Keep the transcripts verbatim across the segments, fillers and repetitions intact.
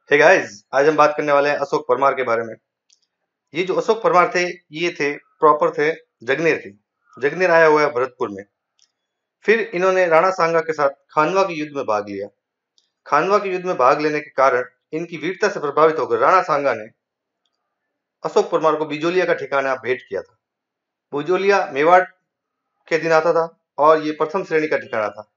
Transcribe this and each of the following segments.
Hey guys, आज हम बात करने वाले हैं अशोक परमार के बारे में। ये जो अशोक परमार थे, ये थे प्रॉपर थे जगनेर के। जगनेर आया हुआ है भरतपुर में। फिर इन्होंने राणा सांगा के साथ खानवा के युद्ध में भाग लिया। खानवा के युद्ध में भाग लेने के कारण इनकी वीरता से प्रभावित होकर राणा सांगा ने अशोक परमार को बिजोलिया का ठिकाना भेंट किया था। बिजोलिया मेवाड़ के दिन आता था और ये प्रथम श्रेणी का ठिकाना था।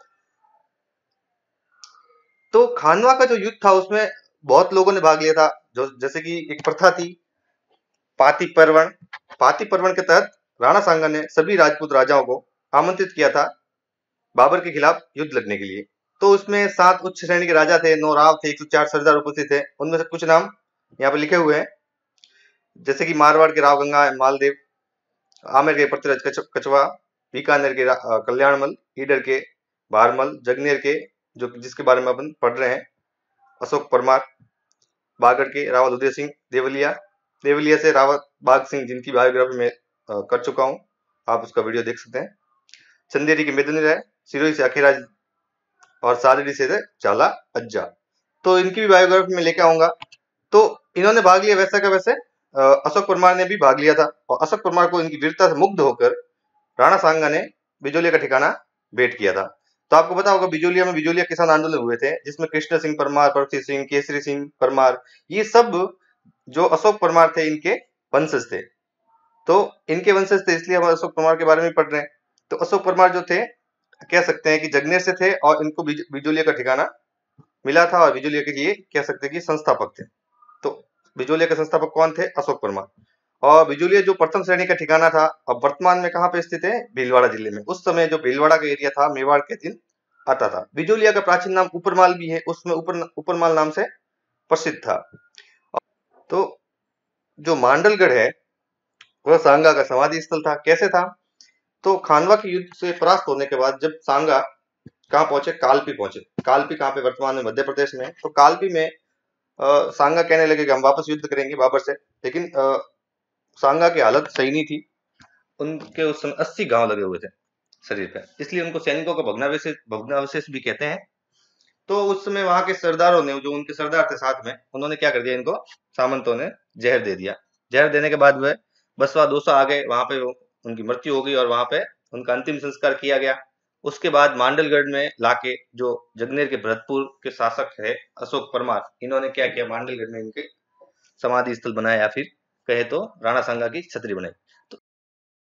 तो खानवा का जो युद्ध था उसमें बहुत लोगों ने भाग लिया था। जो जैसे कि एक प्रथा थी पाती पर्वण। पाती पर्वण के तहत राणा सांगा ने सभी राजपूत राजाओं को आमंत्रित किया था बाबर के खिलाफ युद्ध लड़ने के लिए। तो उसमें सात उच्च श्रेणी के राजा थे, नौ राव थे, एक सौ चार सरदार उपस्थित थे। उनमें से कुछ नाम यहाँ पे लिखे हुए हैं, जैसे कि मारवाड़ के राव गंगा मालदेव, आमेर के पृथ्वीराज कच, कचवा, बीकानेर के कल्याणमल, ईडर के भारमल, जगनेर के जो जिसके बारे में अपन पढ़ रहे हैं अशोक परमार, बागड़ के रावत उदय सिंह, देवलिया देवलिया से रावत बाग सिंह जिनकी बायोग्राफी में कर चुका हूं, आप उसका वीडियो देख सकते हैं। चंदेरी के मेदनी राय, सिरोही से अखीराज और सादड़ी से चाला अज्जा। तो इनकी भी बायोग्राफी में लेके आऊंगा। तो इन्होंने भाग लिया, वैसा का वैसे अशोक परमार ने भी भाग लिया था और अशोक परमार को इनकी वीरता से मुग्ध होकर राणा सांगा ने बिजोलिया का ठिकाना भेंट किया था। तो आपको पता होगा बिजोलिया में बिजोलिया किसान आंदोलन हुए थे, जिसमें कृष्ण सिंह परमार, पृथ्वी सिंह, केसरी सिंह परमार, ये सब जो अशोक परमार थे इनके वंशज थे। तो इनके वंशज थे इसलिए हम अशोक परमार के बारे में पढ़ रहे हैं। तो अशोक परमार जो थे कह सकते हैं कि जगनेर से थे और इनको बिजोलिया का ठिकाना मिला था और बिजोलिया के लिए कह सकते हैं कि संस्थापक थे। तो बिजोलिया के संस्थापक कौन थे? अशोक परमार। और बिजोलिया जो प्रथम श्रेणी का ठिकाना था, अब वर्तमान में कहाँ पे स्थित है? भीलवाड़ा जिले में। उस समय जो भीलवाड़ा का एरिया था मेवाड़ के दिन आता था। बिजोलिया का प्राचीन नाम ऊपरमाल भी है, उसमें ऊपर ऊपरमाल नाम से प्रसिद्ध था। तो जो मांडलगढ़ है वह सांगा का समाधि स्थल था। कैसे था? तो खानवा के युद्ध से परास्त होने के बाद जब सांगा कहाँ पहुंचे? कालपी पहुंचे। कालपी कहाँ पे? वर्तमान में मध्य प्रदेश में। तो कालपी में आ, सांगा कहने लगे कि हम वापस युद्ध करेंगे बाबर से, लेकिन आ, सांगा की हालत सही नहीं थी। उनके उस समय अस्सी घाव लगे हुए थे शरीर पे, इसलिए उनको सैनिकों का भग्नावशेष भग्नावशेष भी कहते हैं। तो उस समय वहां के सरदारों ने, जो उनके सरदार थे साथ में, उन्होंने क्या कर दिया, इनको सामंतों ने जहर दे दिया। जहर देने के बाद वह बसवा दोसा आ गए, वहां पे उनकी मृत्यु हो गई और वहां पे उनका अंतिम संस्कार किया गया। उसके बाद मांडलगढ़ में लाके जो जगनेर के भरतपुर के शासक है अशोक परमार, इन्होंने क्या किया, मांडलगढ़ में इनके समाधि स्थल बनाया, या फिर कहे तो राणा सांगा की छतरी बनाई।